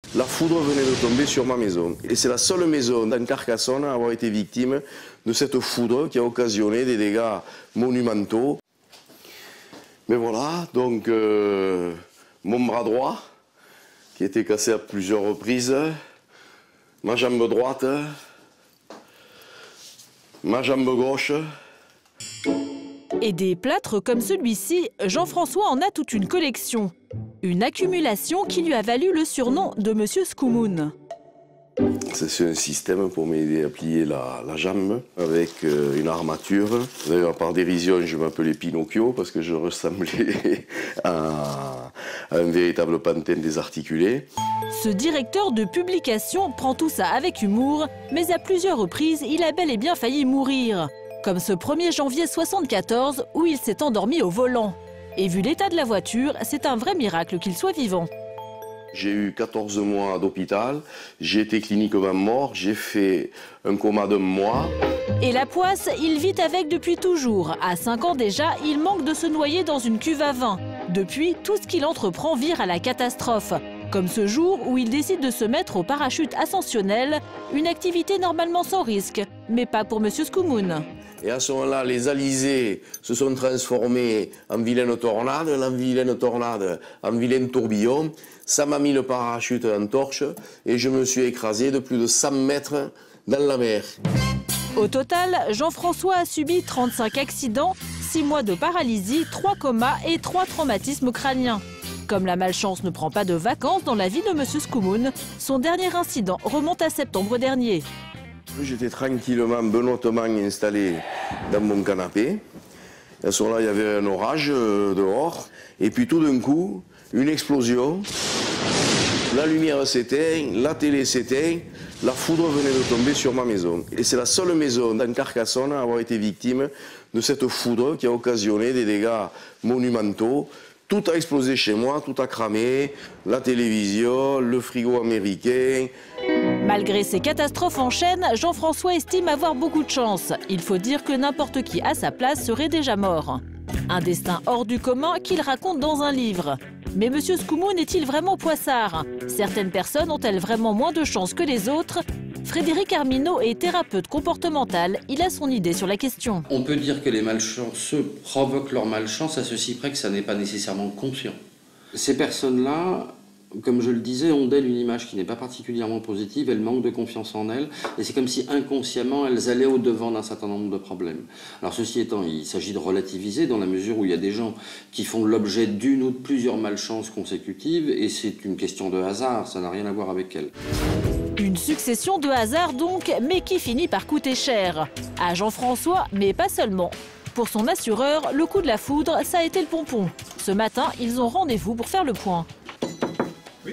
La foudre venait de tomber sur ma maison. Et c'est la seule maison dans Carcassonne à avoir été victime de cette foudre qui a occasionné des dégâts monumentaux. Mais voilà, donc mon bras droit qui a été cassé à plusieurs reprises, ma jambe droite, ma jambe gauche. Et des plâtres comme celui-ci, Jean-François en a toute une collection. Une accumulation qui lui a valu le surnom de Monsieur Skoumoun. C'est un système pour m'aider à plier la jambe avec une armature. D'ailleurs, par dérision, je m'appelais Pinocchio parce que je ressemblais à un véritable pantin désarticulé. Ce directeur de publication prend tout ça avec humour, mais à plusieurs reprises, il a bel et bien failli mourir. Comme ce 1er janvier 1974 où il s'est endormi au volant. Et vu l'état de la voiture, c'est un vrai miracle qu'il soit vivant. J'ai eu 14 mois d'hôpital, j'ai été cliniquement mort, j'ai fait un coma d'1 mois. Et la poisse, il vit avec depuis toujours. À 5 ans déjà, il manque de se noyer dans une cuve à vin. Depuis, tout ce qu'il entreprend vire à la catastrophe. Comme ce jour où il décide de se mettre au parachute ascensionnel, une activité normalement sans risque, mais pas pour Monsieur Skoumoun. Et à ce moment-là, les alizés se sont transformés en vilaine tornade, la vilaine tornade en vilain tourbillon. Ça m'a mis le parachute en torche et je me suis écrasé de plus de 100 mètres dans la mer. Au total, Jean-François a subi 35 accidents, 6 mois de paralysie, 3 comas et 3 traumatismes crâniens. Comme la malchance ne prend pas de vacances dans la vie de Monsieur Skoumoun, son dernier incident remonte à septembre dernier. J'étais tranquillement, benoîtement installé dans mon canapé. À ce moment-là, il y avait un orage dehors. Et puis tout d'un coup, une explosion. La lumière s'éteint, la télé s'éteint. La foudre venait de tomber sur ma maison. Et c'est la seule maison dans Carcassonne à avoir été victime de cette foudre qui a occasionné des dégâts monumentaux. Tout a explosé chez moi, tout a cramé, la télévision, le frigo américain. Malgré ces catastrophes en chaîne, Jean-François estime avoir beaucoup de chance. Il faut dire que n'importe qui à sa place serait déjà mort. Un destin hors du commun qu'il raconte dans un livre. Mais Monsieur Skoumoun est-il vraiment poissard? Certaines personnes ont-elles vraiment moins de chance que les autres? Frédéric Arminaud est thérapeute comportemental. Il a son idée sur la question. On peut dire que les malchanceux provoquent leur malchance à ceci près que ça n'est pas nécessairement conscient. Ces personnes-là, comme je le disais, ont d'elles une image qui n'est pas particulièrement positive, elles manquent de confiance en elles, et c'est comme si inconsciemment elles allaient au-devant d'un certain nombre de problèmes. Alors ceci étant, il s'agit de relativiser dans la mesure où il y a des gens qui font l'objet d'une ou de plusieurs malchances consécutives, et c'est une question de hasard, ça n'a rien à voir avec elles. Une succession de hasards donc, mais qui finit par coûter cher. À Jean-François, mais pas seulement. Pour son assureur, le coup de la foudre, ça a été le pompon. Ce matin, ils ont rendez-vous pour faire le point. Oui.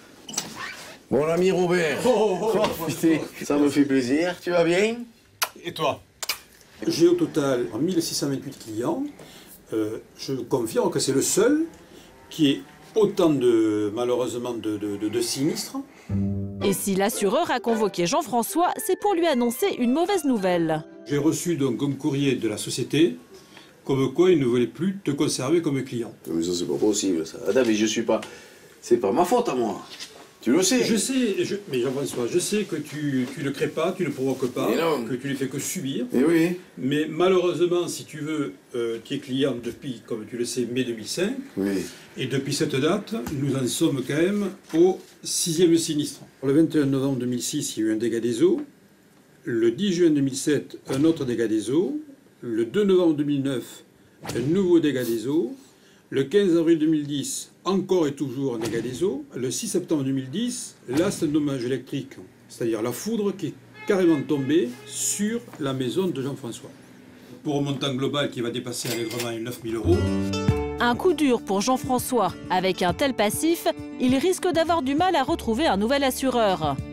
Mon ami Robert, putain, ça me fait plaisir, tu vas bien? Et toi? J'ai au total 1628 clients. Je confirme que c'est le seul qui ait autant malheureusement de sinistres. Et si l'assureur a convoqué Jean-François, c'est pour lui annoncer une mauvaise nouvelle. J'ai reçu donc un courrier de la société, comme quoi ils ne voulaient plus te conserver comme client. Mais ça c'est pas possible ça. Attends, mais je suis pas... C'est pas ma faute à moi. Tu le sais. Je sais, mais Jean-François, je sais que tu ne crées pas, tu ne provoques pas, que tu ne fais que subir. Et oui. Mais malheureusement, si tu veux, tu es client depuis, comme tu le sais, mai 2005. Oui. Et depuis cette date, nous en sommes quand même au 6e sinistre. Le 21 novembre 2006, il y a eu un dégât des eaux. Le 10 juin 2007, un autre dégât des eaux. Le 2 novembre 2009, un nouveau dégât des eaux. Le 15 avril 2010, encore et toujours un dégât des eaux. Le 6 septembre 2010, là c'est un dommage électrique, c'est-à-dire la foudre qui est carrément tombée sur la maison de Jean-François. Pour un montant global qui va dépasser allègrement les 9 000 €. Un coup dur pour Jean-François. Avec un tel passif, il risque d'avoir du mal à retrouver un nouvel assureur.